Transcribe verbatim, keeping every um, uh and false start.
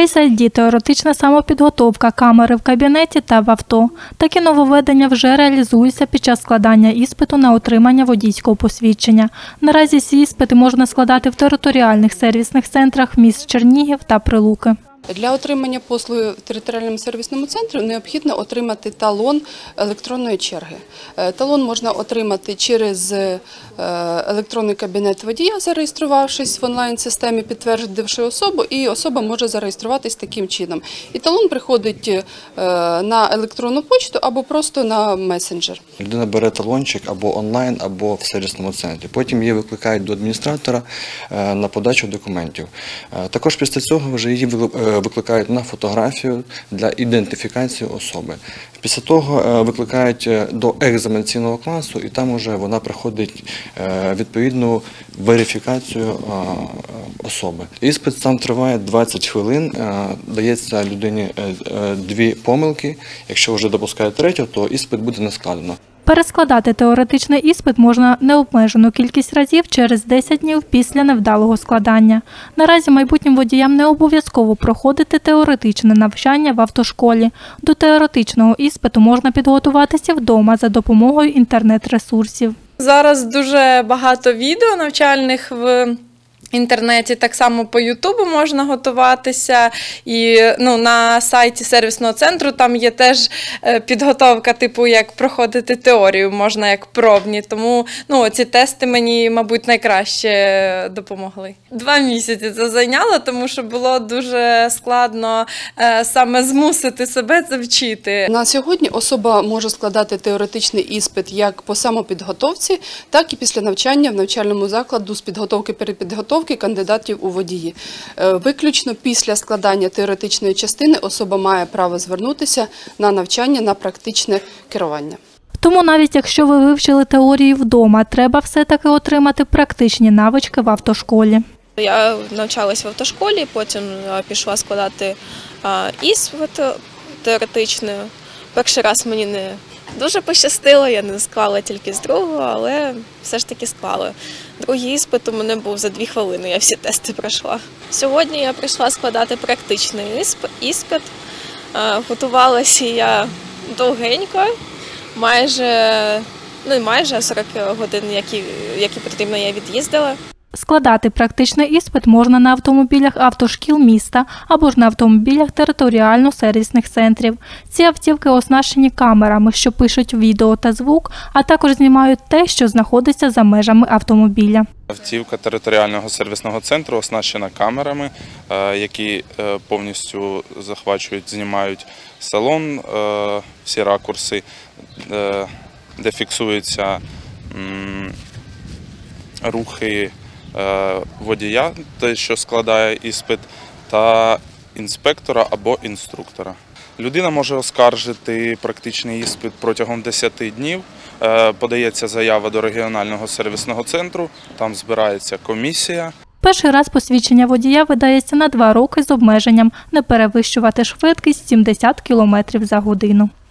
Face ай ді – теоретична самопідготовка, камери в кабінеті та в авто. Такі нововведення вже реалізуються під час складання іспиту на отримання водійського посвідчення. Наразі ці іспити можна складати в територіальних сервісних центрах міст Чернігів та Прилуки. Для отримання послуги в територіальному сервісному центрі необхідно отримати талон електронної черги. Талон можна отримати через електронний кабінет водія, зареєструвавшись в онлайн-системі, підтвердивши особу, і особа може зареєструватись таким чином. І талон приходить на електронну почту або просто на месенджер. Людина бере талончик або онлайн, або в сервісному центрі. Потім її викликають до адміністратора на подачу документів. Також після цього вже її викликають на фотографію для ідентифікації особи. Після того викликають до екзаменаційного класу, і там вже вона проходить відповідну верифікацію особи. Іспит сам триває двадцять хвилин, дається людині дві помилки. Якщо вже допускає третю, то іспит буде не складено. Перескладати теоретичний іспит можна необмежену кількість разів через десять днів після невдалого складання. Наразі майбутнім водіям не обов'язково проходити теоретичне навчання в автошколі. До теоретичного іспиту можна підготуватися вдома за допомогою інтернет-ресурсів. Зараз дуже багато відео навчальних в інтернеті, так само по Ютубу можна готуватися, і ну, на сайті сервісного центру там є теж підготовка, типу, як проходити теорію, можна як пробні, тому ну, ці тести мені, мабуть, найкраще допомогли. Два місяці це зайняло, тому що було дуже складно е, саме змусити себе це вчити. На сьогодні особа може складати теоретичний іспит як по самопідготовці, так і після навчання в навчальному закладу з підготовки-перепідготовки кандидатів у водії. Виключно після складання теоретичної частини особа має право звернутися на навчання на практичне керування. Тому навіть якщо ви вивчили теорію вдома, треба все-таки отримати практичні навички в автошколі. Я навчалась в автошколі, потім пішла складати іспит теоретичний. Перший раз мені не дуже пощастило, я не склала тільки з другого, але все ж таки склала. Другий іспит у мене був за дві хвилини, я всі тести пройшла. Сьогодні я прийшла складати практичний іспит. Готувалася я довгенько, майже, ну, майже сорок годин, які, які потрібно, я від'їздила. Складати практичний іспит можна на автомобілях автошкіл міста або ж на автомобілях територіально-сервісних центрів. Ці автівки оснащені камерами, що пишуть відео та звук, а також знімають те, що знаходиться за межами автомобіля. Автівка територіального сервісного центру оснащена камерами, які повністю захвачують, знімають салон, всі ракурси, де фіксуються рухи водія, той, що складає іспит, та інспектора або інструктора. Людина може оскаржити практичний іспит протягом десяти днів. Подається заява до регіонального сервісного центру, там збирається комісія. Перший раз посвідчення водія видається на два роки з обмеженням не перевищувати швидкість сімдесят кілометрів за годину.